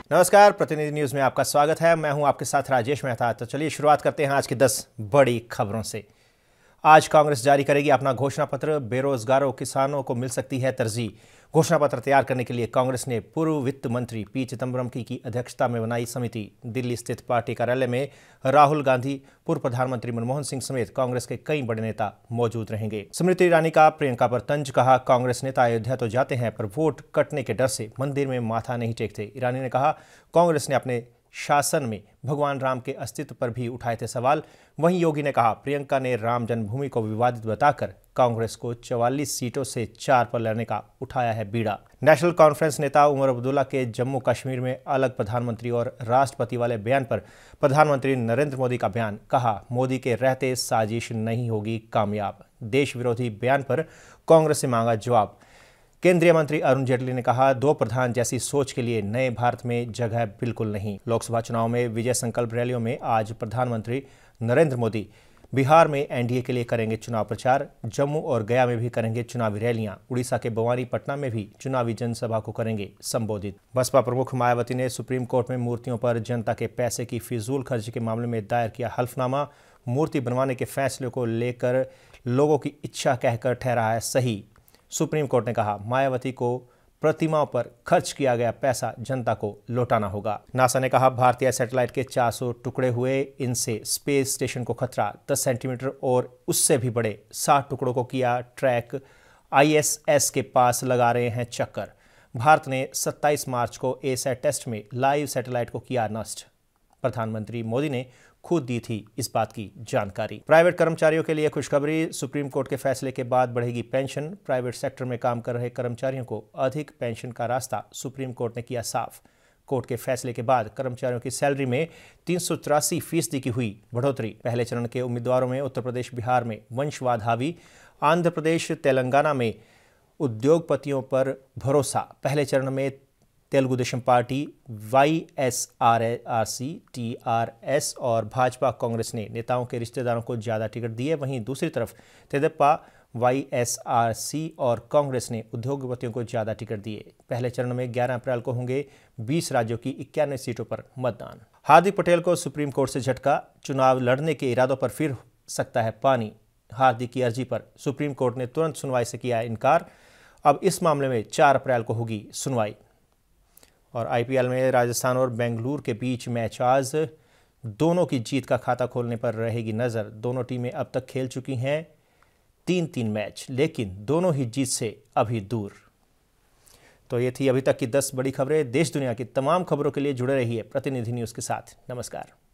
नमस्कार, प्रतिनिधि न्यूज में आपका स्वागत है। मैं हूं आपके साथ राजेश मेहता। तो चलिए शुरुआत करते हैं आज की 10 बड़ी खबरों से। आज कांग्रेस जारी करेगी अपना घोषणा पत्र। बेरोजगारों किसानों को मिल सकती है तरजीह। घोषणा पत्र तैयार करने के लिए कांग्रेस ने पूर्व वित्त मंत्री पी चिदंबरम की अध्यक्षता में बनाई समिति। दिल्ली स्थित पार्टी कार्यालय में राहुल गांधी, पूर्व प्रधानमंत्री मनमोहन सिंह समेत कांग्रेस के कई बड़े नेता मौजूद रहेंगे। स्मृति ईरानी का प्रियंका पर तंज। कहा, कांग्रेस नेता अयोध्या तो जाते हैं पर वोट कटने के डर से मंदिर में माथा नहीं टेकते। ईरानी ने कहा, कांग्रेस ने अपने शासन में भगवान राम के अस्तित्व पर भी उठाए थे सवाल। वहीं योगी ने कहा, प्रियंका ने राम जन्मभूमि को विवादित बताकर कांग्रेस को 44 सीटों से 4 पर लड़ने का उठाया है बीड़ा। नेशनल कॉन्फ्रेंस नेता उमर अब्दुल्ला के जम्मू कश्मीर में अलग प्रधानमंत्री और राष्ट्रपति वाले बयान पर प्रधानमंत्री नरेंद्र मोदी का बयान। कहा, मोदी के रहते साजिश नहीं होगी कामयाब। देश विरोधी बयान पर कांग्रेस से मांगा जवाब। केंद्रीय मंत्री अरुण जेटली ने कहा, दो प्रधान जैसी सोच के लिए नए भारत में जगह बिल्कुल नहीं। लोकसभा चुनाव में विजय संकल्प रैलियों में आज प्रधानमंत्री नरेंद्र मोदी बिहार में एनडीए के लिए करेंगे चुनाव प्रचार। जम्मू और गया में भी करेंगे चुनावी रैलियां। उड़ीसा के भवानीपटना में भी चुनावी जनसभा को करेंगे संबोधित। बसपा प्रमुख मायावती ने सुप्रीम कोर्ट में मूर्तियों पर जनता के पैसे की फिजूल खर्च के मामले में दायर किया हल्फनामा। मूर्ति बनवाने के फैसले को लेकर लोगों की इच्छा कहकर ठहराया है सही। सुप्रीम कोर्ट ने कहा, मायावती को प्रतिमाओं पर खर्च किया गया पैसा जनता को लौटाना होगा। नासा ने कहा, भारतीय सैटेलाइट के 400 टुकड़े हुए, इनसे स्पेस स्टेशन को खतरा। 10 सेंटीमीटर और उससे भी बड़े 60 टुकड़ों को किया ट्रैक। आईएसएस के पास लगा रहे हैं चक्कर। भारत ने 27 मार्च को एसैट टेस्ट में लाइव सैटेलाइट को किया नष्ट। प्रधानमंत्री मोदी ने खुद दी थी इस बात की जानकारी। प्राइवेट कर्मचारियों के लिए खुशखबरी। सुप्रीम कोर्ट के फैसले के बाद बढ़ेगी पेंशन। प्राइवेट सेक्टर में काम कर रहे कर्मचारियों को अधिक पेंशन का रास्ता सुप्रीम कोर्ट ने किया साफ। कोर्ट के फैसले के बाद कर्मचारियों की सैलरी में 383% की हुई बढ़ोतरी। पहले चरण के उम्मीदवारों में उत्तर प्रदेश, बिहार में वंशवाद हावी। आंध्र प्रदेश, तेलंगाना में उद्योगपतियों पर भरोसा। पहले चरण में Telugu Desam Party, YSRC, TRS और भाजपा कांग्रेस ने नेताओं के रिश्तेदारों को ज़्यादा टिकट दिए। वहीं दूसरी तरफ तेदेपा, वाईएसआरसी और कांग्रेस ने उद्योगपतियों को ज़्यादा टिकट दिए। पहले चरण में 11 अप्रैल को होंगे 20 राज्यों की 91 सीटों पर मतदान। हार्दिक पटेल को सुप्रीम कोर्ट से झटका। चुनाव लड़ने के इरादों पर फिर सकता है पानी। हार्दिक की अर्जी पर सुप्रीम कोर्ट ने तुरंत सुनवाई से किया इनकार। अब इस मामले में 4 अप्रैल को होगी सुनवाई। और आईपीएल में राजस्थान और बेंगलुरु के बीच मैच आज। दोनों की जीत का खाता खोलने पर रहेगी नज़र। दोनों टीमें अब तक खेल चुकी हैं 3-3 मैच, लेकिन दोनों ही जीत से अभी दूर। तो ये थी अभी तक की 10 बड़ी खबरें। देश दुनिया की तमाम खबरों के लिए जुड़े रहिए प्रतिनिधि न्यूज़ के साथ। नमस्कार।